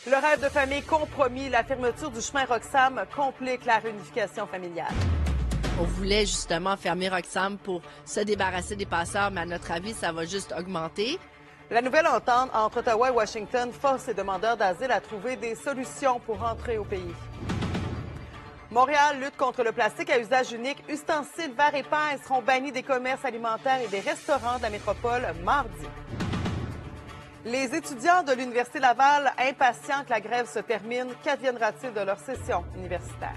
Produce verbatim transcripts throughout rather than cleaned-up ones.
Le rêve de famille compromis, la fermeture du chemin Roxham complique la réunification familiale. On voulait justement fermer Roxham pour se débarrasser des passeurs, mais à notre avis, ça va juste augmenter. La nouvelle entente entre Ottawa et Washington force les demandeurs d'asile à trouver des solutions pour rentrer au pays. Montréal lutte contre le plastique à usage unique. Ustensiles, verres et pailles seront bannis des commerces alimentaires et des restaurants de la métropole mardi. Les étudiants de l'Université Laval, impatients que la grève se termine, qu'adviendra-t-il de leur session universitaire?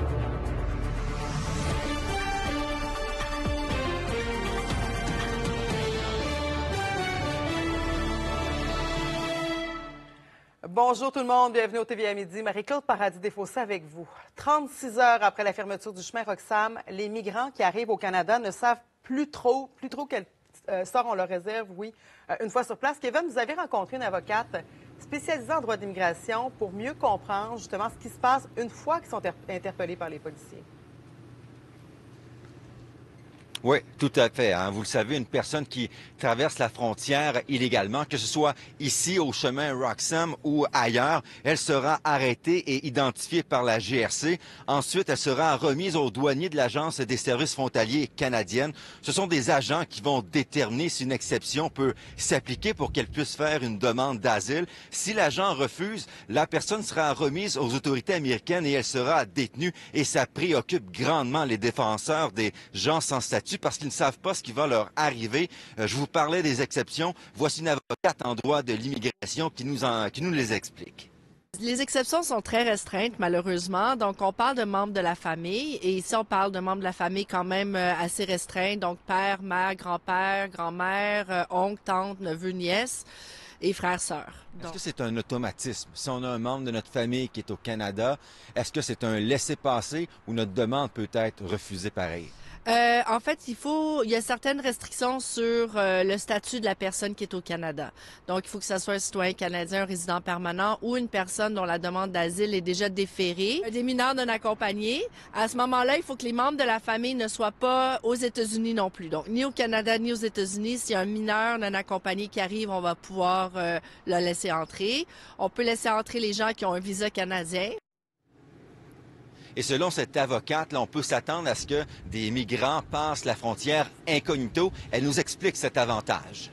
Bonjour tout le monde, bienvenue au T V à midi. Marie-Claude Paradis-Desfossés avec vous. trente-six heures après la fermeture du chemin Roxham, les migrants qui arrivent au Canada ne savent plus trop, plus trop quel euh, sort on leur réserve, oui, euh, une fois sur place. Kevin, vous avez rencontré une avocate spécialisée en droit d'immigration pour mieux comprendre justement ce qui se passe une fois qu'ils sont interpellés par les policiers. Oui, tout à fait. Hein. Vous le savez, une personne qui traverse la frontière illégalement, que ce soit ici au chemin Roxham ou ailleurs, elle sera arrêtée et identifiée par la G R C. Ensuite, elle sera remise aux douaniers de l'Agence des services frontaliers canadienne. Ce sont des agents qui vont déterminer si une exception peut s'appliquer pour qu'elle puisse faire une demande d'asile. Si l'agent refuse, la personne sera remise aux autorités américaines et elle sera détenue. Et ça préoccupe grandement les défenseurs des gens sans statut parce qu'ils ne savent pas ce qui va leur arriver. Euh, je vous parlais des exceptions. Voici une avocate en droit de l'immigration qui nous, en, qui nous les explique. Les exceptions sont très restreintes, malheureusement. Donc, on parle de membres de la famille. Et ici, on parle de membres de la famille quand même euh, assez restreints. Donc, père, mère, grand-père, grand-mère, euh, oncle, tante, neveu, nièce et frères, sœurs. Est-ce que c'est un automatisme? Si on a un membre de notre famille qui est au Canada, est-ce que c'est un laissez-passer ou notre demande peut être refusée pareil? Euh, en fait, il faut, il y a certaines restrictions sur euh, le statut de la personne qui est au Canada. Donc, il faut que ce soit un citoyen canadien, un résident permanent ou une personne dont la demande d'asile est déjà déférée. Des mineurs non accompagnés. À ce moment-là, il faut que les membres de la famille ne soient pas aux États-Unis non plus. Donc, ni au Canada ni aux États-Unis. S'il y a un mineur non accompagné qui arrive, on va pouvoir euh, le laisser entrer. On peut laisser entrer les gens qui ont un visa canadien. Et selon cette avocate, là, on peut s'attendre à ce que des migrants passent la frontière incognito. Elle nous explique cet avantage.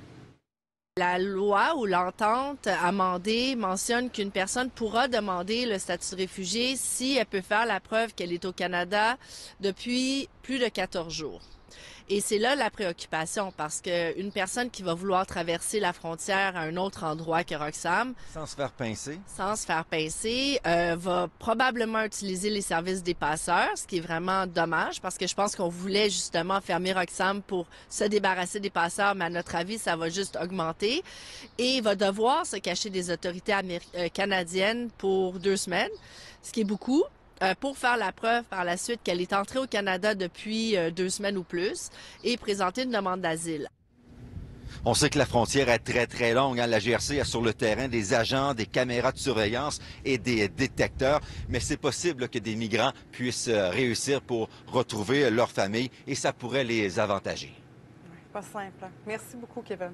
La loi ou l'entente amendée mentionne qu'une personne pourra demander le statut de réfugié si elle peut faire la preuve qu'elle est au Canada depuis plus de quatorze jours. Et c'est là la préoccupation parce qu'une personne qui va vouloir traverser la frontière à un autre endroit que Roxham, sans se faire pincer, sans se faire pincer, euh, va probablement utiliser les services des passeurs, ce qui est vraiment dommage parce que je pense qu'on voulait justement fermer Roxham pour se débarrasser des passeurs, mais à notre avis, ça va juste augmenter. Et il va devoir se cacher des autorités améri- euh, canadiennes pour deux semaines, ce qui est beaucoup. Euh, pour faire la preuve par la suite qu'elle est entrée au Canada depuis euh, deux semaines ou plus et présenter une demande d'asile. On sait que la frontière est très, très longue. Hein? La G R C a sur le terrain des agents, des caméras de surveillance et des détecteurs, mais c'est possible que des migrants puissent réussir pour retrouver leur famille et ça pourrait les avantager. Pas simple. Merci beaucoup, Kevin.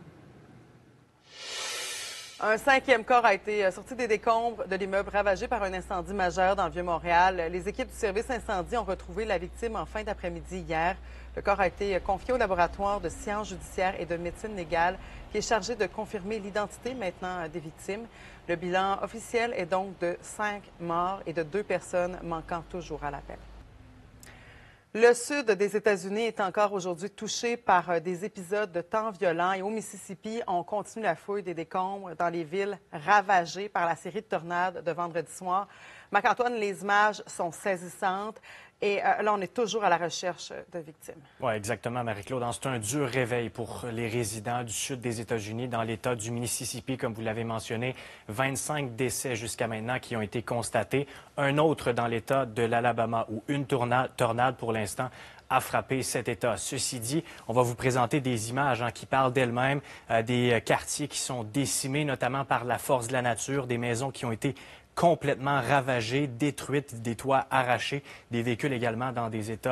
Un cinquième corps a été sorti des décombres de l'immeuble ravagé par un incendie majeur dans le Vieux-Montréal. Les équipes du service incendie ont retrouvé la victime en fin d'après-midi hier. Le corps a été confié au laboratoire de sciences judiciaires et de médecine légale qui est chargé de confirmer l'identité maintenant des victimes. Le bilan officiel est donc de cinq morts et de deux personnes manquant toujours à l'appel. Le sud des États-Unis est encore aujourd'hui touché par des épisodes de temps violents et au Mississippi, on continue la fouille des décombres dans les villes ravagées par la série de tornades de vendredi soir. Marc-Antoine, les images sont saisissantes et euh, là, on est toujours à la recherche de victimes. Oui, exactement, Marie-Claude. C'est un dur réveil pour les résidents du sud des États-Unis, dans l'État du Mississippi, comme vous l'avez mentionné. vingt-cinq décès jusqu'à maintenant qui ont été constatés. Un autre dans l'État de l'Alabama, où une tornade, tornade pour l'instant, a frappé cet État. Ceci dit, on va vous présenter des images hein, qui parlent d'elles-mêmes, euh, des quartiers qui sont décimés, notamment par la force de la nature, des maisons qui ont été complètement ravagées, détruites, des toits arrachés, des véhicules également dans des états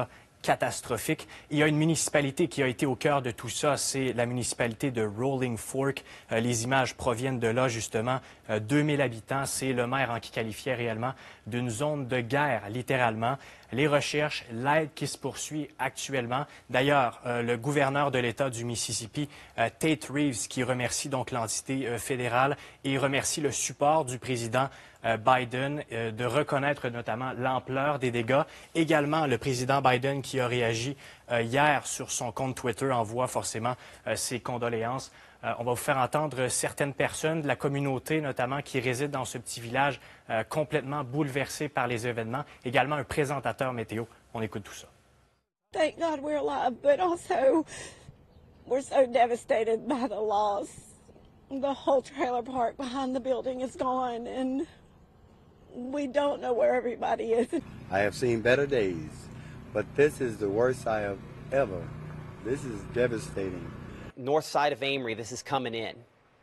catastrophique. Il y a une municipalité qui a été au cœur de tout ça, c'est la municipalité de Rolling Fork. Euh, les images proviennent de là, justement. Euh, deux mille habitants, c'est le maire en qui qualifiait réellement d'une zone de guerre, littéralement. Les recherches, l'aide qui se poursuit actuellement. D'ailleurs, euh, le gouverneur de l'État du Mississippi, euh, Tate Reeves, qui remercie donc l'entité euh, fédérale et remercie le support du président euh, Biden euh, de reconnaître notamment l'ampleur des dégâts. Également, le président Biden qui a réagi euh, hier sur son compte Twitter envoie forcément euh, ses condoléances. Euh, on va vous faire entendre certaines personnes de la communauté, notamment, qui résident dans ce petit village euh, complètement bouleversé par les événements. Également un présentateur météo. On écoute tout ça. Thank God we're alive, but also we're so devastated by the loss. The whole trailer park behind the building is gone, and we don't know where everybody is. I have seen better days, but this is the worst I have ever. This is devastating. North side of Amory, this is coming in.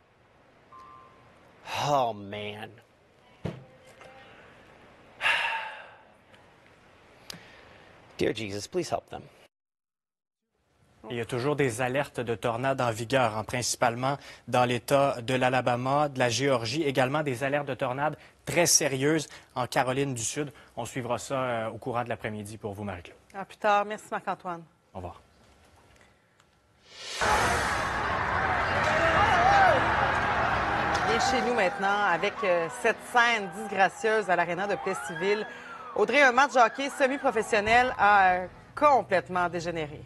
Oh, man. Dear Jesus, please help them. Il y a toujours des alertes de tornades en vigueur, hein, principalement dans l'État de l'Alabama, de la Géorgie, également des alertes de tornades très sérieuses en Caroline du Sud. On suivra ça euh, au courant de l'après-midi pour vous, Marie-Claude. À plus tard. Merci, Marc-Antoine. Au revoir. Et chez nous maintenant avec euh, cette scène disgracieuse à l'aréna de Plessisville. Audrey, un match de hockey semi-professionnel a euh, complètement dégénéré.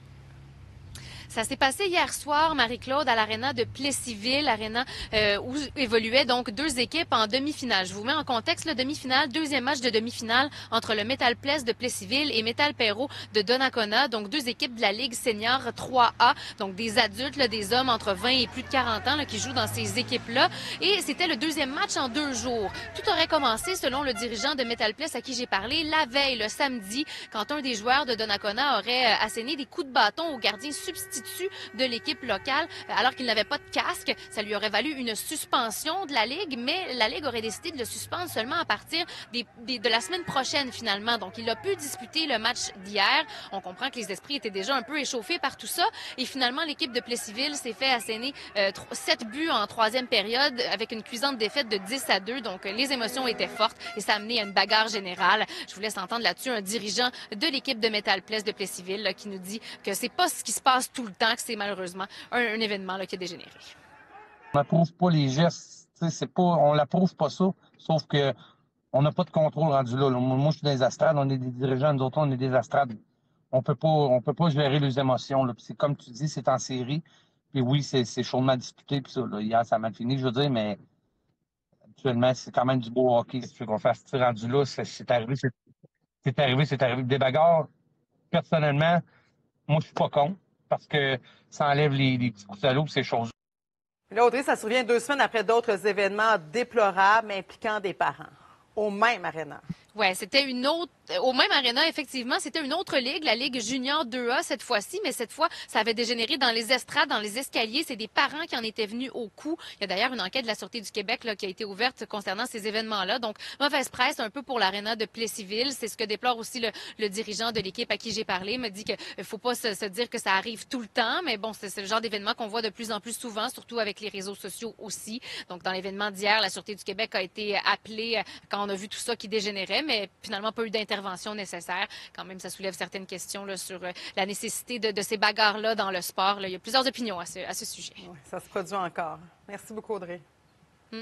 Ça s'est passé hier soir, Marie-Claude, à l'aréna de Plessisville, aréna euh, où évoluaient donc deux équipes en demi-finale. Je vous mets en contexte, le demi-finale, deuxième match de demi-finale entre le Metal Place de Plessisville et Metal Perrault de Donnacona, donc deux équipes de la Ligue senior trois A, donc des adultes, là, des hommes entre vingt et plus de quarante ans là, qui jouent dans ces équipes-là. Et c'était le deuxième match en deux jours. Tout aurait commencé, selon le dirigeant de Metal Place à qui j'ai parlé, la veille, le samedi, quand un des joueurs de Donnacona aurait euh, asséné des coups de bâton au gardien substitut de l'équipe locale alors qu'il n'avait pas de casque. Ça lui aurait valu une suspension de la Ligue, mais la Ligue aurait décidé de le suspendre seulement à partir des, des, de la semaine prochaine finalement. Donc il a pu disputer le match d'hier. On comprend que les esprits étaient déjà un peu échauffés par tout ça et finalement l'équipe de Plessisville s'est fait asséner euh, sept buts en troisième période avec une cuisante défaite de dix à deux. Donc les émotions étaient fortes et ça a amené à une bagarre générale. Je vous laisse entendre là-dessus un dirigeant de l'équipe de Metal Place de Plessisville là, qui nous dit que c'est pas ce qui se passe tout le temps, que c'est malheureusement un, un événement là, qui a dégénéré. On n'approuve pas les gestes, c'est pas, on n'approuve pas ça, sauf que on n'a pas de contrôle rendu là, là. Moi, je suis dans les astrades, on est des dirigeants, nous autres, on est des astrades. On peut pas, on peut pas gérer les émotions. Là. Puis c'est comme tu dis, c'est en série. Puis oui, c'est, c'est chaudement disputé. Puis ça, là, hier, ça a mal fini, je veux dire, mais actuellement, c'est quand même du beau hockey. Si tu veux qu'on fasse ce rendu là, c'est, c'est arrivé, c'est, c'est arrivé, c'est arrivé. Des bagarres, personnellement, moi, je suis pas contre. Parce que ça enlève les, les petits coups de salaud, ces choses. Là, Audrey, ça survient deux semaines après d'autres événements déplorables impliquant des parents au même aréna. Oui, c'était une autre, au même aréna, effectivement, c'était une autre ligue, la Ligue junior deux A cette fois-ci, mais cette fois, ça avait dégénéré dans les estrades, dans les escaliers. C'est des parents qui en étaient venus au coup. Il y a d'ailleurs une enquête de la Sûreté du Québec là, qui a été ouverte concernant ces événements-là. Donc, mauvaise presse un peu pour l'aréna de Plessisville. C'est ce que déplore aussi le, le dirigeant de l'équipe à qui j'ai parlé. Il me dit qu'il ne faut pas se, se dire que ça arrive tout le temps, mais bon, c'est, c'est le genre d'événement qu'on voit de plus en plus souvent, surtout avec les réseaux sociaux aussi. Donc, dans l'événement d'hier, la Sûreté du Québec a été appelée quand on a vu tout ça qui dégénérait, mais finalement pas eu d'intervention nécessaire. Quand même, ça soulève certaines questions là, sur euh, la nécessité de, de ces bagarres-là dans le sport. Là. Il y a plusieurs opinions à ce, à ce sujet. Oui, ça se produit encore. Merci beaucoup, Audrey. Mm.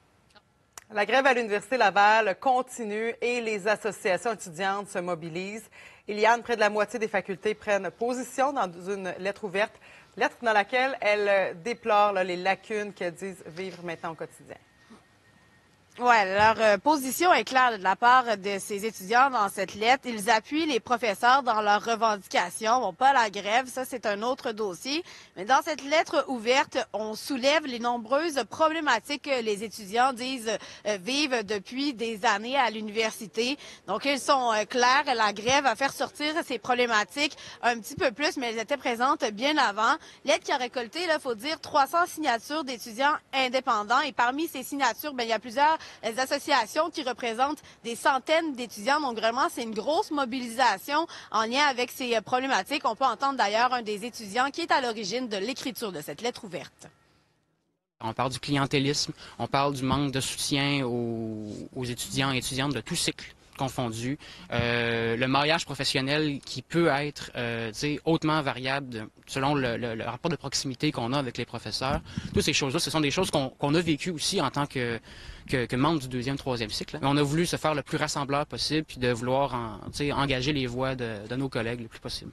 La grève à l'Université Laval continue et les associations étudiantes se mobilisent. Iliane, près de la moitié des facultés prennent position dans une lettre ouverte, lettre dans laquelle elles déplorent là, les lacunes qu'elles disent vivre maintenant au quotidien. Oui, leur euh, position est claire de la part de ces étudiants dans cette lettre. Ils appuient les professeurs dans leurs revendications. Bon, pas la grève, ça c'est un autre dossier. Mais dans cette lettre ouverte, on soulève les nombreuses problématiques que les étudiants disent euh, vivent depuis des années à l'université. Donc, ils sont euh, clairs. La grève va faire sortir ces problématiques un petit peu plus, mais elles étaient présentes bien avant. Lettre qui a récolté, il faut dire, trois cents signatures d'étudiants indépendants. Et parmi ces signatures, bien, il y a plusieurs les associations qui représentent des centaines d'étudiants. Donc vraiment, c'est une grosse mobilisation en lien avec ces problématiques. On peut entendre d'ailleurs un des étudiants qui est à l'origine de l'écriture de cette lettre ouverte. On parle du clientélisme, on parle du manque de soutien aux, aux étudiants et étudiantes de tout cycle confondus, euh, le mariage professionnel qui peut être euh, hautement variable de, selon le, le, le rapport de proximité qu'on a avec les professeurs. Toutes ces choses-là, ce sont des choses qu'on qu'on a vécues aussi en tant que, que, que membre du deuxième, troisième cycle. On a voulu se faire le plus rassembleur possible puis de vouloir en, engager les voix de, de nos collègues le plus possible.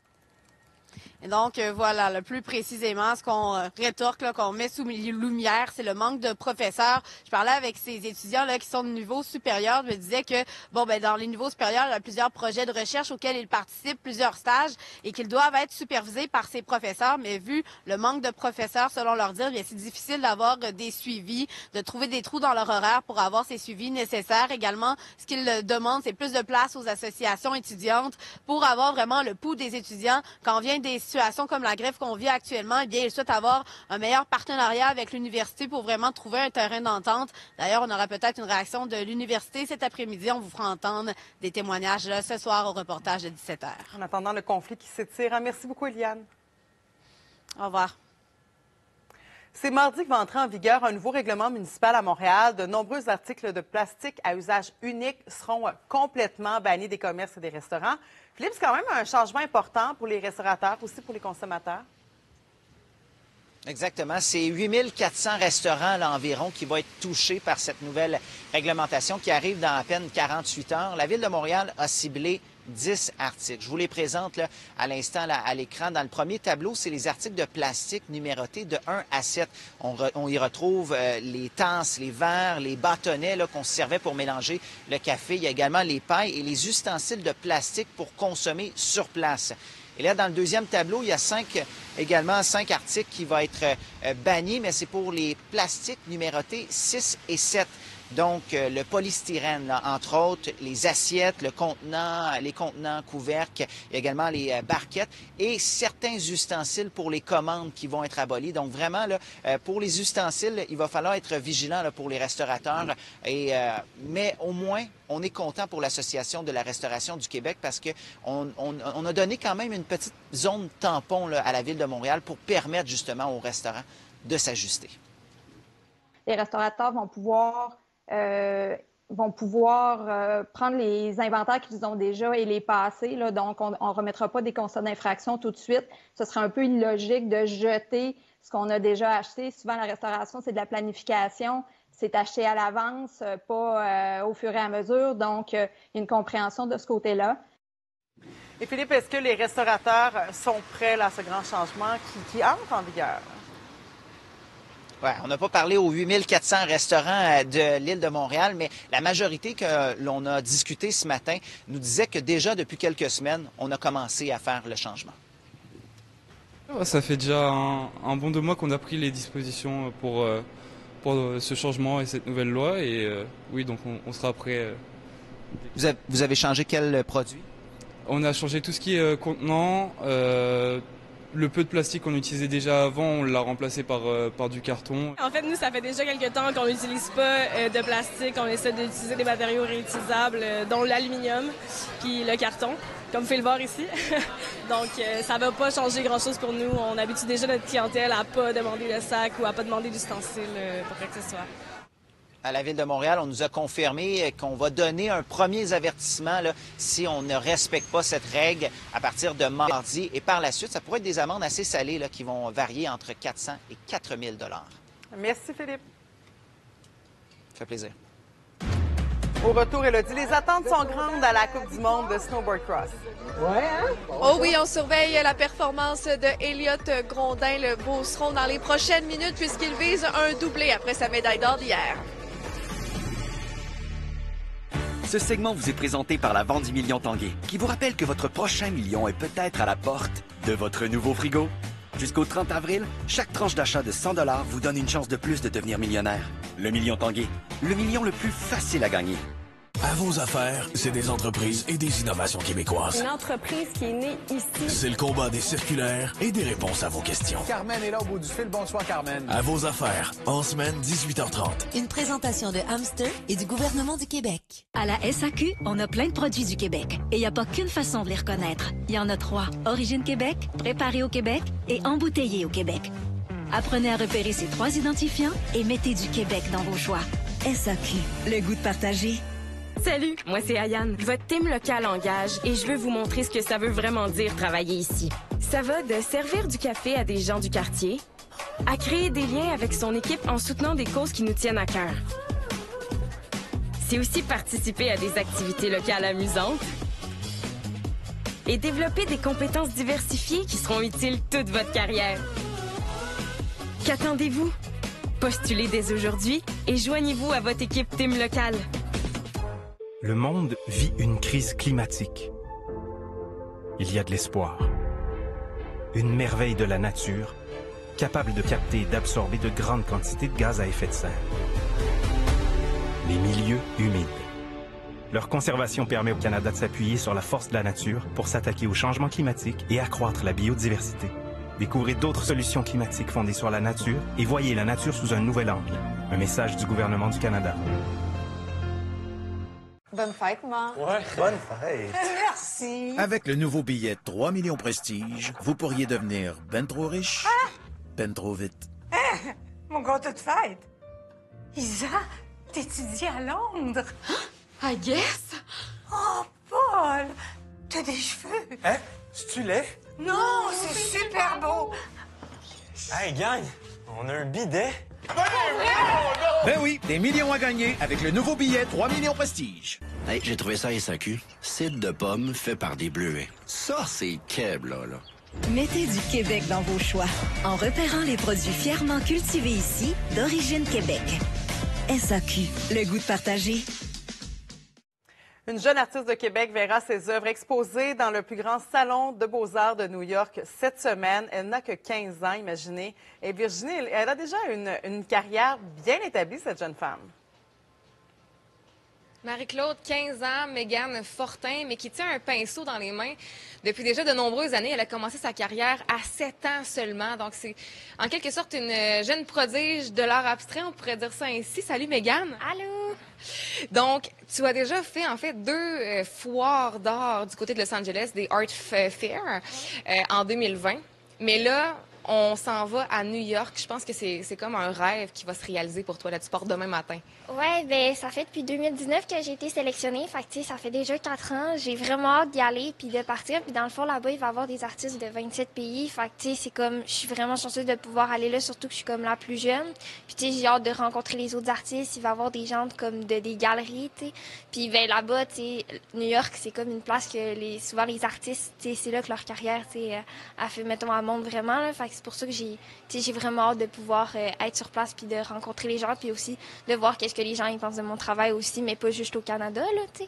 Et donc, euh, voilà, le plus précisément, ce qu'on euh, rétorque, qu'on met sous lumière, c'est le manque de professeurs. Je parlais avec ces étudiants là qui sont de niveau supérieur. Je me disais que, bon, ben dans les niveaux supérieurs, il y a plusieurs projets de recherche auxquels ils participent, plusieurs stages, et qu'ils doivent être supervisés par ces professeurs. Mais vu le manque de professeurs, selon leur dire, bien, c'est difficile d'avoir euh, des suivis, de trouver des trous dans leur horaire pour avoir ces suivis nécessaires. Également, ce qu'ils euh, demandent, c'est plus de place aux associations étudiantes pour avoir vraiment le pouls des étudiants quand vient des situations comme la grève qu'on vit actuellement. Eh bien, ils souhaitent avoir un meilleur partenariat avec l'université pour vraiment trouver un terrain d'entente. D'ailleurs, on aura peut-être une réaction de l'université cet après-midi. On vous fera entendre des témoignages là, ce soir au reportage de dix-sept heures. En attendant le conflit qui s'étire. Merci beaucoup, Eliane. Au revoir. C'est mardi que va entrer en vigueur un nouveau règlement municipal à Montréal. De nombreux articles de plastique à usage unique seront complètement bannis des commerces et des restaurants. Philippe, c'est quand même un changement important pour les restaurateurs, aussi pour les consommateurs. Exactement. C'est huit mille quatre cents restaurants là, environ qui vont être touchés par cette nouvelle réglementation qui arrive dans à peine quarante-huit heures. La Ville de Montréal a ciblé dix articles. Je vous les présente là, à l'instant là, à l'écran. Dans le premier tableau, c'est les articles de plastique numérotés de un à sept. On, re, on y retrouve euh, les tasses, les verres, les bâtonnets qu'on se servait pour mélanger le café. Il y a également les pailles et les ustensiles de plastique pour consommer sur place. Et là, dans le deuxième tableau, il y a cinq, également cinq articles qui vont être euh, bannis, mais c'est pour les plastiques numérotés six et sept. Donc, euh, le polystyrène, là, entre autres, les assiettes, le contenant, les contenants couvercles, il y a également les euh, barquettes et certains ustensiles pour les commandes qui vont être abolis. Donc, vraiment, là, euh, pour les ustensiles, il va falloir être vigilant là, pour les restaurateurs. Et, euh, mais au moins, on est content pour l'Association de la restauration du Québec parce qu'on on, on a donné quand même une petite zone tampon là, à la Ville de Montréal pour permettre justement aux restaurants de s'ajuster. Les restaurateurs vont pouvoir... Euh, vont pouvoir euh, prendre les inventaires qu'ils ont déjà et les passer. Là, donc, on ne remettra pas des constats d'infraction tout de suite. Ce serait un peu illogique de jeter ce qu'on a déjà acheté. Souvent, la restauration, c'est de la planification. C'est acheté à l'avance, pas euh, au fur et à mesure. Donc, euh, il y a une compréhension de ce côté-là. Et Philippe, est-ce que les restaurateurs sont prêts là, à ce grand changement qui, qui entre en vigueur? Ouais, on n'a pas parlé aux huit mille quatre cents restaurants de l'île de Montréal, mais la majorité que l'on a discuté ce matin nous disait que déjà depuis quelques semaines, on a commencé à faire le changement. Ça fait déjà un, un bon deux mois qu'on a pris les dispositions pour, pour ce changement et cette nouvelle loi. Et euh, oui, donc on, on sera prêt. Vous avez, vous avez changé quel produit? On a changé tout ce qui est contenant. Euh, Le peu de plastique qu'on utilisait déjà avant, on l'a remplacé par, euh, par du carton. En fait, nous, ça fait déjà quelques temps qu'on n'utilise pas euh, de plastique. On essaie d'utiliser des matériaux réutilisables, euh, dont l'aluminium puis le carton, comme vous pouvez le voir ici. Donc, euh, ça ne va pas changer grand-chose pour nous. On habitue déjà notre clientèle à ne pas demander le sac ou à ne pas demander d'ustensiles euh, pour quoi que ce soit. À la Ville de Montréal, on nous a confirmé qu'on va donner un premier avertissement là, si on ne respecte pas cette règle à partir de mardi. Et par la suite, ça pourrait être des amendes assez salées là, qui vont varier entre quatre cents et quatre mille dollars. Merci, Philippe. Ça fait plaisir. Au retour, Élodie, les attentes sont grandes à la Coupe du monde de snowboard cross. Ouais, hein? Oh oui, on surveille la performance de Elliott Grondin, le Beauceron, dans les prochaines minutes puisqu'il vise un doublé après sa médaille d'or d'hier. Ce segment vous est présenté par la Vente du Million Tanguay, qui vous rappelle que votre prochain million est peut-être à la porte de votre nouveau frigo. Jusqu'au trente avril, chaque tranche d'achat de cent dollars vous donne une chance de plus de devenir millionnaire. Le Million Tanguay, le million le plus facile à gagner. À vos affaires, c'est des entreprises et des innovations québécoises. Une entreprise qui est née ici. C'est le combat des circulaires et des réponses à vos questions. Carmen est là au bout du fil. Bonsoir, Carmen. À vos affaires, en semaine, dix-huit heures trente. Une présentation de Hamster et du gouvernement du Québec. À la S A Q, on a plein de produits du Québec. Et il n'y a pas qu'une façon de les reconnaître. Il y en a trois. Origine Québec, préparé au Québec et embouteillé au Québec. Apprenez à repérer ces trois identifiants et mettez du Québec dans vos choix. S A Q, le goût de partager. Salut, moi c'est Ayane. Votre team local engage et je veux vous montrer ce que ça veut vraiment dire travailler ici. Ça va de servir du café à des gens du quartier, à créer des liens avec son équipe en soutenant des causes qui nous tiennent à cœur. C'est aussi participer à des activités locales amusantes et développer des compétences diversifiées qui seront utiles toute votre carrière. Qu'attendez-vous? Postulez dès aujourd'hui et joignez-vous à votre équipe team locale. Le monde vit une crise climatique. Il y a de l'espoir. Une merveille de la nature, capable de capter et d'absorber de grandes quantités de gaz à effet de serre. Les milieux humides. Leur conservation permet au Canada de s'appuyer sur la force de la nature pour s'attaquer au changement climatique et accroître la biodiversité. Découvrez d'autres solutions climatiques fondées sur la nature et voyez la nature sous un nouvel angle. Un message du gouvernement du Canada. Bonne fête, maman. Ouais, bonne fête. Merci. Avec le nouveau billet trois millions Prestige, vous pourriez devenir ben trop riche, ah! ben trop vite. Ah! Mon gâteau de fête. Isa, t'étudies à Londres. I guess. Oh, Paul, t'as des cheveux. Hein? C'est-tu laid? Non, c'est super beau. Hey, gang, on a un bidet. Ben oui, des millions à gagner avec le nouveau billet trois millions Prestige. Hey, j'ai trouvé ça à S A Q. Cidre de pomme fait par des bleuets. Ça, c'est Keb, là, là. Mettez du Québec dans vos choix en repérant les produits fièrement cultivés ici, d'origine Québec. S A Q, le goût de partager. Une jeune artiste de Québec verra ses œuvres exposées dans le plus grand salon de beaux-arts de New York cette semaine. Elle n'a que quinze ans, imaginez. Et Virginie, elle a déjà une, une carrière bien établie, cette jeune femme. Marie-Claude, quinze ans, Mégane Fortin, mais qui tient un pinceau dans les mains depuis déjà de nombreuses années. Elle a commencé sa carrière à sept ans seulement. Donc, c'est en quelque sorte une jeune prodige de l'art abstrait, on pourrait dire ça ainsi. Salut, Mégane. Allô. Donc, tu as déjà fait, en fait, deux euh, foires d'art du côté de Los Angeles, des Art Fair, euh, en deux mille vingt. Mais là, on s'en va à New York. Je pense que c'est comme un rêve qui va se réaliser pour toi. Là, tu pars demain matin. Ouais, ben ça fait depuis deux mille dix-neuf que j'ai été sélectionnée. Fait que, tu sais, ça fait déjà quatre ans. J'ai vraiment hâte d'y aller puis de partir. Puis dans le fond, là-bas, il va y avoir des artistes de vingt-sept pays. Fait que, tu sais, c'est comme, je suis vraiment chanceuse de pouvoir aller là, surtout que je suis comme la plus jeune. Puis, tu sais, j'ai hâte de rencontrer les autres artistes. Il va y avoir des gens comme de des galeries, tu sais. Puis, ben là-bas, tu sais, New York, c'est comme une place que les, souvent les artistes, tu sais, c'est là que leur carrière, tu sais, a fait, mettons, elle monte vraiment, là. Fait que c'est pour ça que j'ai, tu sais, j'ai vraiment hâte de pouvoir euh, être sur place puis de rencontrer les gens puis aussi de voir qu'est-ce que les gens ils pensent de mon travail aussi, mais pas juste au Canada, là, tu sais.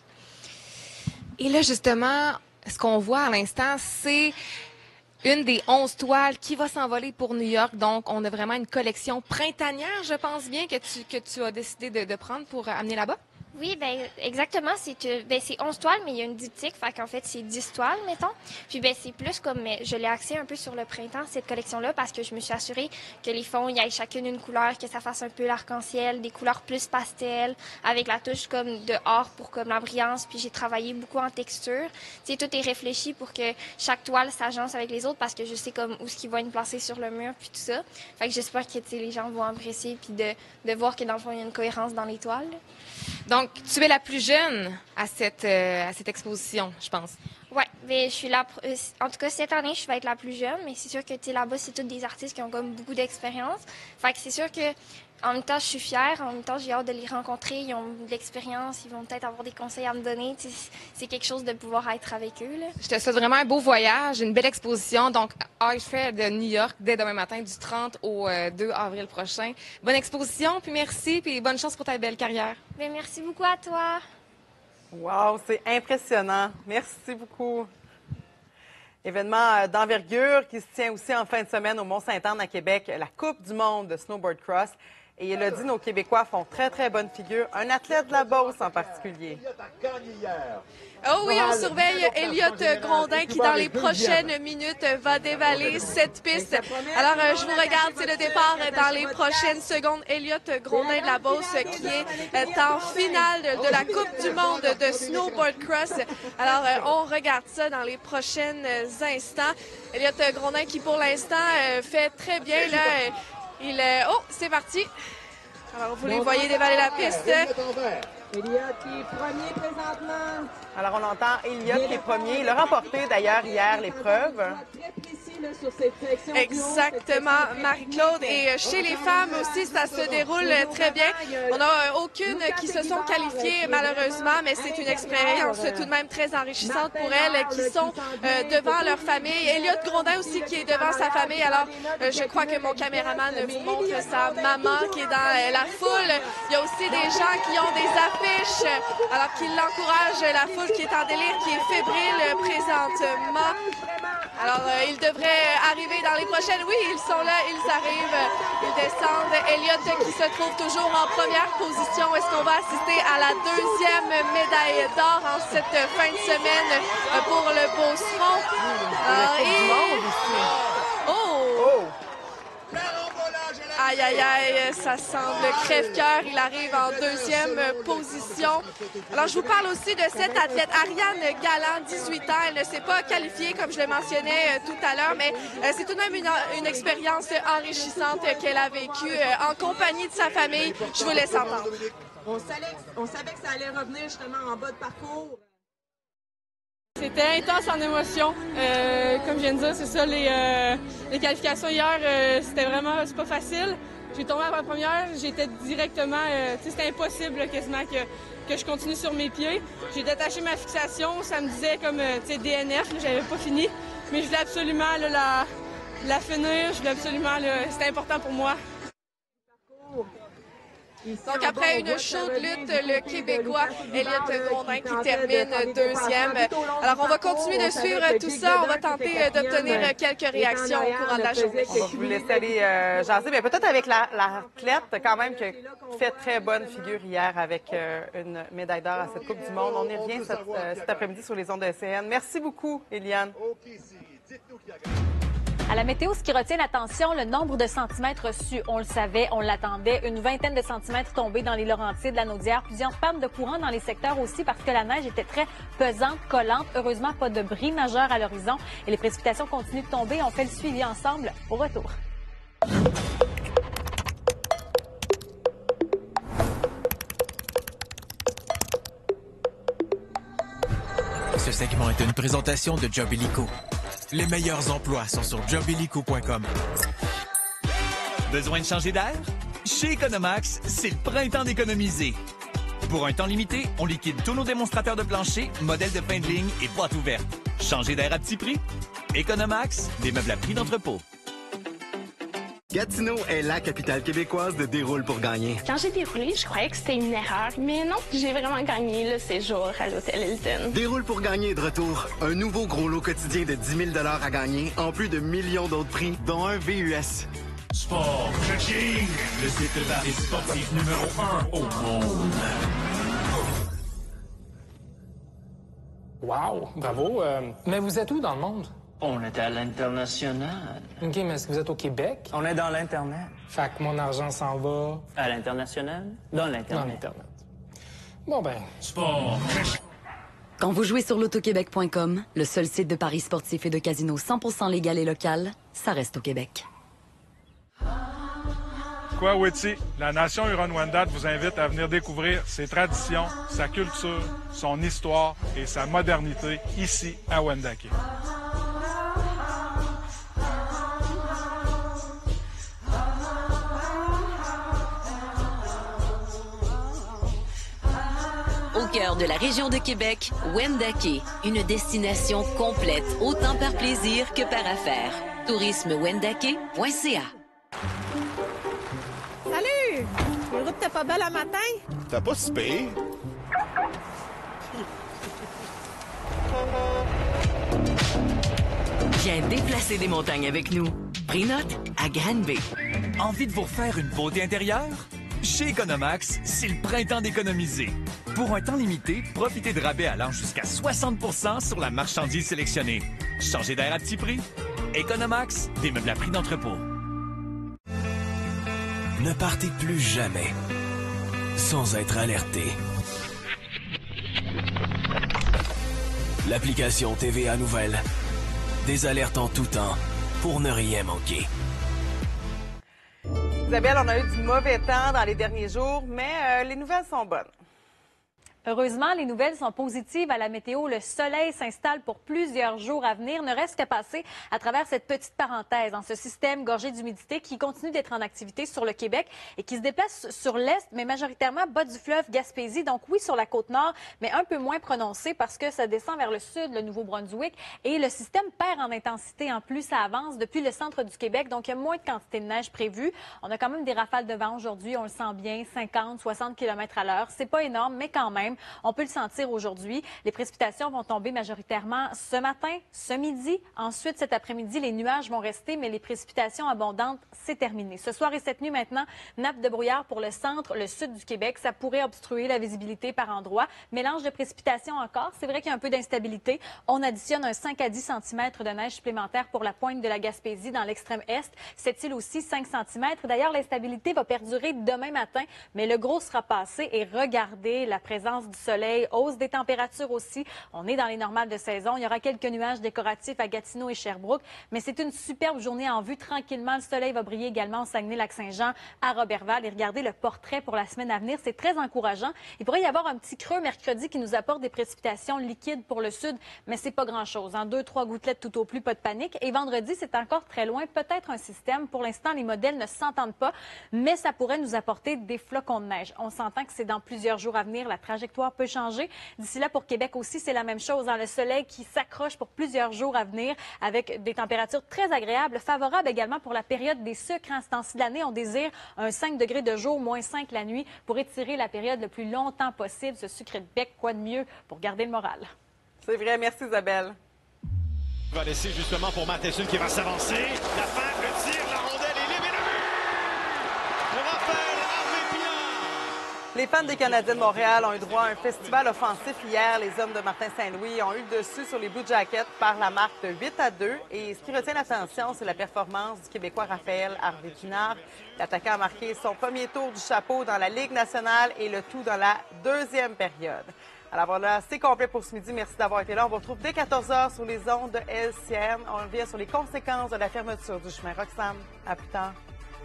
Et là, justement, ce qu'on voit à l'instant, c'est une des onze toiles qui va s'envoler pour New York. Donc, on a vraiment une collection printanière, je pense bien, que tu, que tu as décidé de, de prendre pour amener là-bas. Oui, ben exactement. C'est ben, c'est onze toiles, mais il y a une diptyque. Fait qu'en fait, c'est dix toiles, mettons. Puis, ben c'est plus comme... Je l'ai axé un peu sur le printemps, cette collection-là, parce que je me suis assurée que les fonds, il y ait chacune une couleur, que ça fasse un peu l'arc-en-ciel, des couleurs plus pastel, avec la touche comme de or pour comme la brillance. Puis, j'ai travaillé beaucoup en texture. Tu sais, tout est réfléchi pour que chaque toile s'agence avec les autres, parce que je sais comme où ce qu'ils vont être placés sur le mur, puis tout ça. Fait que j'espère que, tu sais, les gens vont apprécier, puis de, de voir que, dans le fond, il y a une cohérence dans les toiles. Donc, tu es la plus jeune à cette, euh, à cette exposition, je pense. Oui, mais je suis là. En tout cas, cette année, je vais être la plus jeune, mais c'est sûr que, tu sais, là-bas, c'est tous des artistes qui ont comme beaucoup d'expérience. Fait que c'est sûr que, en même temps, je suis fière. En même temps, j'ai hâte de les rencontrer. Ils ont de l'expérience. Ils vont peut-être avoir des conseils à me donner. Tu sais, c'est quelque chose de pouvoir être avec eux, là. Je te souhaite vraiment un beau voyage, une belle exposition. Donc, Art Fair de New York, dès demain matin, du trente au deux avril prochain. Bonne exposition, puis merci, puis bonne chance pour ta belle carrière. Bien, merci beaucoup à toi. Wow, c'est impressionnant. Merci beaucoup. Événement d'envergure qui se tient aussi en fin de semaine au Mont-Sainte-Anne à Québec, la Coupe du monde de snowboard cross. Et il a dit, nos Québécois font très, très bonne figure. Un athlète de la Beauce en particulier. Oh oui, on surveille Elliott Grondin qui, dans les prochaines minutes, va dévaler cette piste. Alors, euh, je vous regarde, c'est le départ dans les prochaines secondes. Elliott Grondin de la Beauce qui est euh, en finale de la Coupe du monde de snowboard cross. Alors, euh, on regarde ça dans les prochains instants. Elliott Grondin qui, pour l'instant, euh, fait très bien. Là, euh, il, euh, oh, c'est parti. Alors, vous les voyez dévaler la piste. Elliott qui est premier présentement. Alors, on entend Elliott qui est premier. Il a remporté d'ailleurs hier l'épreuve. Exactement, Marie-Claude. Et chez les femmes aussi, ça se déroule très bien. On n'a aucune qui se sont qualifiées, malheureusement, mais c'est une expérience tout de même très enrichissante pour elles qui sont euh, devant leur famille. Elliott Grondin aussi qui est devant sa famille. Alors, euh, je crois que mon caméraman vous montre sa maman qui est dans euh, la foule. Il y a aussi des gens qui ont des affiches, alors qui l'encouragent. La foule qui est en délire, qui est fébrile présentement. Alors, euh, ils devraient arriver dans les prochaines. Oui, ils sont là, ils arrivent, ils descendent. Elliott qui se trouve toujours en première position. Est-ce qu'on va assister à la deuxième médaille d'or en cette fin de semaine pour le Beauceron? Alors, et... Oh! Aïe, aïe, aïe, ça semble crève-cœur. Il arrive en deuxième position. Alors, je vous parle aussi de cette athlète, Ariane Galland, dix-huit ans. Elle ne s'est pas qualifiée, comme je le mentionnais tout à l'heure, mais c'est tout de même une, une expérience enrichissante qu'elle a vécue en compagnie de sa famille. Je vous laisse entendre. On savait, on savait que ça allait revenir justement en bas de parcours. C'était intense en émotion. Euh, comme je viens de dire, c'est ça, les, euh, les qualifications hier, euh, c'était vraiment, c'est pas facile. J'ai tombé à la première, j'étais directement, euh, tu sais, c'était impossible là, quasiment que, que je continue sur mes pieds. J'ai détaché ma fixation, ça me disait comme, euh, tu sais, D N F, j'avais pas fini. Mais je voulais absolument là, la, la finir, je voulais absolument, là, c'était important pour moi. Donc, après une chaude lutte, le Québécois Elliott Grondin qui termine deuxième. Alors, on va continuer de suivre tout ça. On va tenter d'obtenir quelques réactions au courant de la journée. On va vous laisser aller euh, jaser, mais peut-être avec l'athlète la, quand même qui a fait très bonne figure hier avec euh, une médaille d'or à cette Coupe du Monde. On y revient cet, euh, cet après-midi sur les ondes de S C N. Merci beaucoup, Eliane. À la météo, ce qui retient l'attention, le nombre de centimètres reçus. On le savait, on l'attendait. Une vingtaine de centimètres tombés dans les Laurentides, la Naudière. Plusieurs pannes de courant dans les secteurs aussi parce que la neige était très pesante, collante. Heureusement, pas de bris majeur à l'horizon. Et les précipitations continuent de tomber. On fait le suivi ensemble au retour. Ce segment est une présentation de Job Illico. Les meilleurs emplois sont sur job illico point com. Besoin de changer d'air? Chez Economax, c'est le printemps d'économiser. Pour un temps limité, on liquide tous nos démonstrateurs de plancher, modèles de fin de ligne et boîtes ouvertes. Changer d'air à petit prix? Economax, des meubles à prix d'entrepôt. Gatineau est la capitale québécoise de Déroule pour gagner. Quand j'ai déroulé, je croyais que c'était une erreur. Mais non, j'ai vraiment gagné le séjour à l'hôtel Hilton. Déroule pour gagner est de retour. Un nouveau gros lot quotidien de dix mille dollars à gagner, en plus de millions d'autres prix, dont un V U S. Sport Coaching, le site de paris sportif numéro un au monde. Wow, bravo. Euh, mais vous êtes où dans le monde? On est à l'international. OK, mais est-ce que vous êtes au Québec? On est dans l'Internet. Fait que mon argent s'en va... À l'international? Dans l'Internet. Dans l'Internet. Bon ben... Sport. Quand vous jouez sur l'autoquebec point com, le seul site de paris sportifs et de casino cent pour cent légal et local, ça reste au Québec. Kwawiti, la nation Huron-Wendat vous invite à venir découvrir ses traditions, sa culture, son histoire et sa modernité ici à Wendake. Au cœur de la région de Québec, Wendake, une destination complète autant par plaisir que par affaires. tourisme wendake point c a. Salut! La route t'es pas belle à matin? T'as pas si pire. Viens déplacer des montagnes avec nous. Prix note à Granby. Envie de vous refaire une beauté intérieure? Chez Economax, c'est le printemps d'économiser. Pour un temps limité, profitez de rabais allant jusqu'à soixante pour cent sur la marchandise sélectionnée. Changez d'air à petit prix. Economax, des meubles à prix d'entrepôt. Ne partez plus jamais sans être alerté. L'application T V A Nouvelles. Des alertes en tout temps pour ne rien manquer. Isabelle, on a eu du mauvais temps dans les derniers jours, mais euh, les nouvelles sont bonnes. Heureusement, les nouvelles sont positives à la météo. Le soleil s'installe pour plusieurs jours à venir. Ne reste qu'à passer à travers cette petite parenthèse dans ce système gorgé d'humidité qui continue d'être en activité sur le Québec et qui se déplace sur l'est, mais majoritairement bas du fleuve Gaspésie. Donc oui, sur la côte nord, mais un peu moins prononcé parce que ça descend vers le sud, le Nouveau-Brunswick. Et le système perd en intensité. En plus, ça avance depuis le centre du Québec. Donc il y a moins de quantité de neige prévue. On a quand même des rafales de vent aujourd'hui. On le sent bien, cinquante, soixante kilomètres à l'heure. C'est pas énorme, mais quand même. On peut le sentir aujourd'hui. Les précipitations vont tomber majoritairement ce matin, ce midi. Ensuite, cet après-midi, les nuages vont rester, mais les précipitations abondantes, c'est terminé. Ce soir et cette nuit maintenant, nappe de brouillard pour le centre, le sud du Québec. Ça pourrait obstruer la visibilité par endroits. Mélange de précipitations encore. C'est vrai qu'il y a un peu d'instabilité. On additionne un cinq à dix centimètres de neige supplémentaire pour la pointe de la Gaspésie dans l'extrême est. Cette île aussi, cinq centimètres. D'ailleurs, l'instabilité va perdurer demain matin, mais le gros sera passé. Et regardez la présence du soleil. Hausse des températures aussi. On est dans les normales de saison. Il y aura quelques nuages décoratifs à Gatineau et Sherbrooke, mais c'est une superbe journée en vue. Tranquillement, le soleil va briller également au Saguenay-Lac-Saint-Jean, à Roberval. Et regardez le portrait pour la semaine à venir. C'est très encourageant. Il pourrait y avoir un petit creux mercredi qui nous apporte des précipitations liquides pour le sud, mais c'est pas grand-chose. En deux, trois gouttelettes tout au plus, pas de panique. Et vendredi, c'est encore très loin. Peut-être un système. Pour l'instant, les modèles ne s'entendent pas, mais ça pourrait nous apporter des flocons de neige. On s'entend que c'est dans plusieurs jours à venir. La trajectoire peut changer. D'ici là, pour Québec aussi, c'est la même chose. Dans le soleil qui s'accroche pour plusieurs jours à venir avec des températures très agréables, favorables également pour la période des sucres. En ce temps-ci de l'année, on désire un cinq degrés de jour, moins cinq la nuit pour étirer la période le plus longtemps possible. Ce sucré de bec, quoi de mieux pour garder le moral? C'est vrai. Merci, Isabelle. On va laisser justement pour Matheson qui va s'avancer. La fin, le tir, la rondelle est libre. Pour Raphaël Les fans des Canadiens de Montréal ont eu droit à un festival offensif hier. Les hommes de Martin Saint-Louis ont eu le dessus sur les Blue Jackets par la marque de huit à deux. Et ce qui retient l'attention, c'est la performance du Québécois Raphaël Harvey-Pinard. L'attaquant a marqué son premier tour du chapeau dans la Ligue nationale et le tout dans la deuxième période. Alors voilà, c'est complet pour ce midi. Merci d'avoir été là. On vous retrouve dès quatorze heures sur les ondes de L C M. On revient sur les conséquences de la fermeture du chemin Roxham. À plus tard.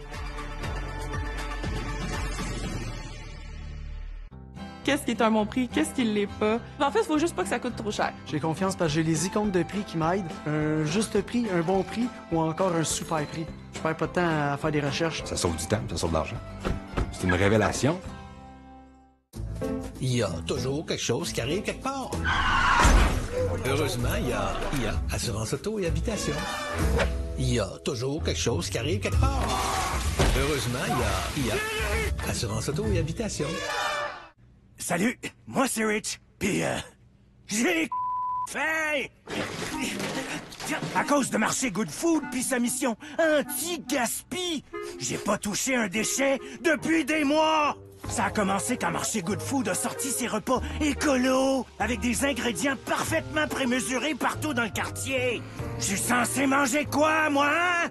Qu'est-ce qui est un bon prix, qu'est-ce qui ne l'est pas. En fait, il faut juste pas que ça coûte trop cher. J'ai confiance parce que j'ai les icônes de prix qui m'aident. Un juste prix, un bon prix ou encore un super prix. Je perds pas de temps à faire des recherches. Ça sauve du temps, ça sauve de l'argent. C'est une révélation. Il y a toujours quelque chose qui arrive quelque part. Heureusement, il y a I A, Assurance Auto et Habitation. Il y a toujours quelque chose qui arrive quelque part. Heureusement, il y a I A, Assurance Auto et Habitation. Salut, moi c'est Rich, pis euh, j'ai faim! À cause de Marché Good Food pis sa mission anti-gaspi, j'ai pas touché un déchet depuis des mois! Ça a commencé quand Marché Good Food a sorti ses repas écolos, avec des ingrédients parfaitement prémesurés partout dans le quartier. Je suis censé manger quoi, moi, hein?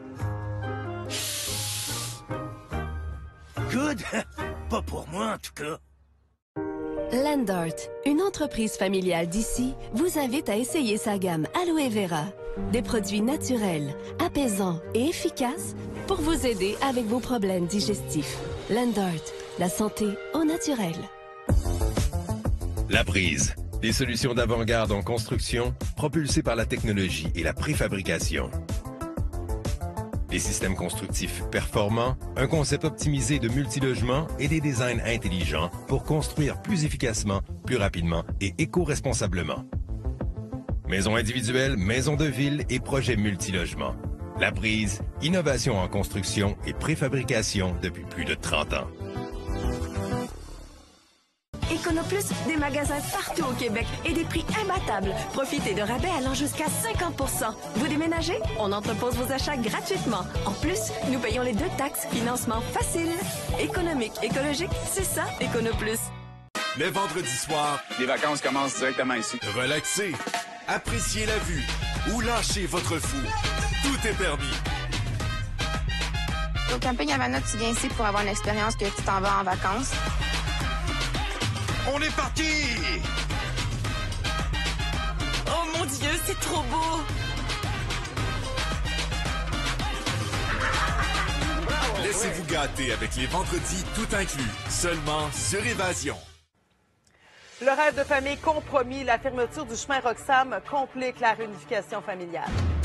Good? Pas pour moi, en tout cas. Landart, une entreprise familiale d'ici, vous invite à essayer sa gamme Aloe Vera. Des produits naturels, apaisants et efficaces pour vous aider avec vos problèmes digestifs. Landart, la santé au naturel. La Prise, des solutions d'avant-garde en construction, propulsées par la technologie et la préfabrication. Des systèmes constructifs performants, un concept optimisé de multilogements et des designs intelligents pour construire plus efficacement, plus rapidement et éco-responsablement. Maisons individuelles, maisons de ville et projets multilogements. La Prise, innovation en construction et préfabrication depuis plus de trente ans. Econoplus, des magasins partout au Québec et des prix imbattables. Profitez de rabais allant jusqu'à cinquante pour cent. Vous déménagez? On entrepose vos achats gratuitement. En plus, nous payons les deux taxes. Financement facile. Économique, écologique, c'est ça, Econoplus. Le vendredi soir, les vacances commencent directement ici. Relaxez, appréciez la vue ou lâchez votre fou. Tout est permis. Au camping Havana, tu viens ici pour avoir une expérience que tu t'en vas en vacances. On est parti! Oh mon Dieu, c'est trop beau! Laissez-vous gâter avec les vendredis tout inclus, seulement sur Évasion. Le rêve de famille compromis, la fermeture du chemin Roxham complique la réunification familiale.